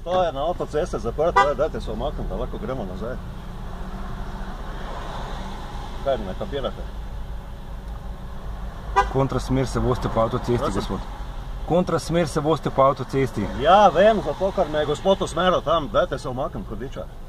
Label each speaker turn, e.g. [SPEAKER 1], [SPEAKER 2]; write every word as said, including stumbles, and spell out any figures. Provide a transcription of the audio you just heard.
[SPEAKER 1] To je na avtoceste zaprto, dajte se omakniti, da lahko gremo nazaj. Kaj, ne kapirate?
[SPEAKER 2] Kontrasmer se vozite po avtocesti, gospod. Kontrasmer se vozite po avtocesti.
[SPEAKER 1] Ja, vem, zato, ker me je gospod usmeril tam, dajte se omakniti, hudiča.